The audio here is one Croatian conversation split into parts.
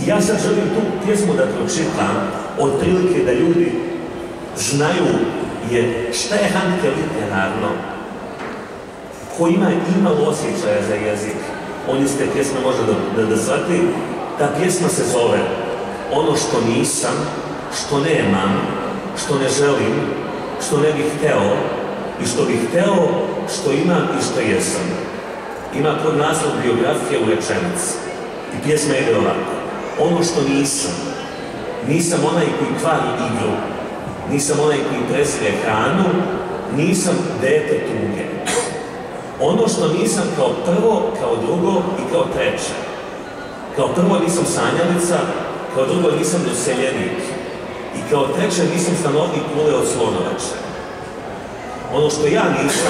I ja sad želim tu pjesmu da pročitam, otprilike da ljudi znaju šta je Handke literarno. Ko ima imalo osjećaja za jezik, on iz te pjesme može da shvati. Ta pjesma se zove Ono što nisam, što nemam, što ne želim, što ne bih hteo i što bih hteo, što imam i što jesam. Ima podnaslov biografije u rečenici. I pjesma ide ovako. Ono što nisam, nisam onaj koji kvari igru, nisam onaj koji presire hranu, nisam dete tuge. Ono što nisam kao prvo, kao drugo i kao treće. Kao prvo nisam sanjalica, kao drugo nisam doseljenik i kao treće nisam stanovnik kule od Slonovače. Ono što ja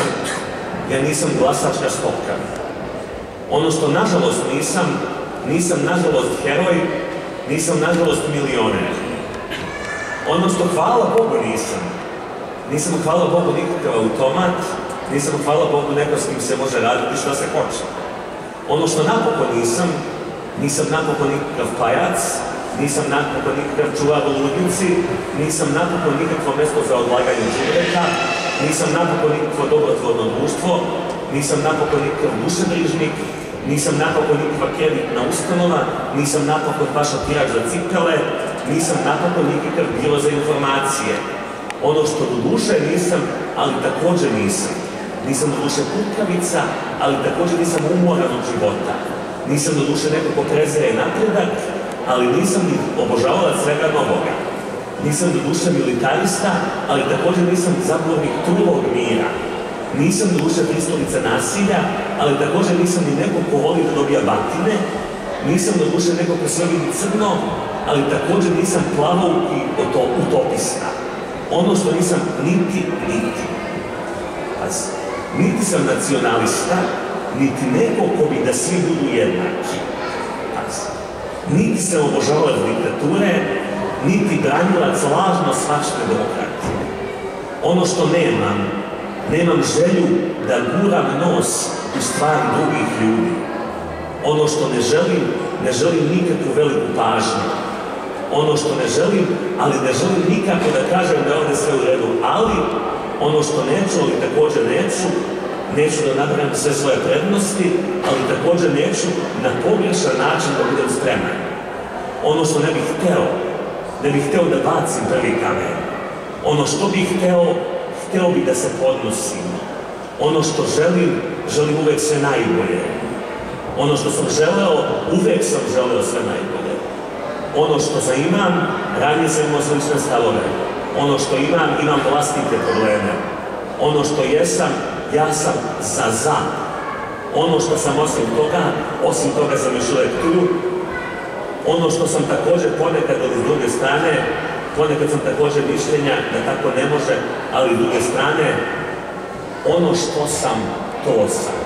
nisam glasačka stoka. Ono što nažalost nisam nažalost heroj, nisam nažalost milioner. Ono što hvala Bogu nisam hvala Bogu nikakav automat, nisam hvala Bogu neko s kim se može raditi šta se hoće. Ono što napokon nisam napokon nikakav pajac, nisam napokon nikakav čuvar u ludnici, nisam napokon nikakvo mesto za odlaganje đubreta, nisam napokon nikakvo dobrotvorno društvo, nisam napokon nikakav dušebrižnik, nisam napokon nikakva kreditna ustanova, nisam napokon pašotirač za cipele, nisam napokon nikakav bilo za informacije. Ono što do duše nisam, ali također nisam. Nisam do duše kutkavica, ali također nisam umoran od života. Nisam do duše neko ko prezire napredak, ali nisam ni obožavalac svega novoga. Nisam do duše militarista, ali također nisam zagovornik trulog mira. Nisam do duše pristalica nasilja, ali također nisam ni neko ko voli da dobija batine. Nisam do duše neko ko sve vidi crno, ali također nisam plavo i utopista. Ono što nisam niti. Niti sam nacionalista, niti neko ko bi da svi budu jednaki. Niti sam obožavalac diktature, niti branilac lažno svačne demokratije. Ono što nemam želju da guram nos u stvari drugih ljudi. Ono što ne želim nikakvu veliku pažnju. Ono što ne želim, ali ne želim nikako da kažem da je ovdje sve u redu, ali ono što neću, ali također neću da nabrajam sve svoje prednosti, ali također neću na pogrešan način da budem spreman. Ono što ne bih hteo da bacim prvi kamen. Ono što bih hteo bih da se podnosim. Ono što želim uvek sve najbolje. Ono što sam želeo, uvek sam želeo sve najbolje. Ono što imam, ranije sam imao slične stavove. Ono što imam vlastite probleme. Ono što jesam, ja sam za. Ono što sam osim toga sam još uvek tu. Ono što sam također ponekad od druge strane, ponekad sam također mišljenja da tako ne može, ali s druge strane, ono što sam, to sam.